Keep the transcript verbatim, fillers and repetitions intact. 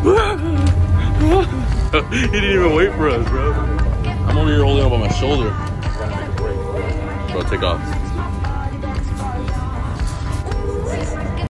He didn't even wait for us, bro. I'm over here holding up on my shoulder. Bro, take off.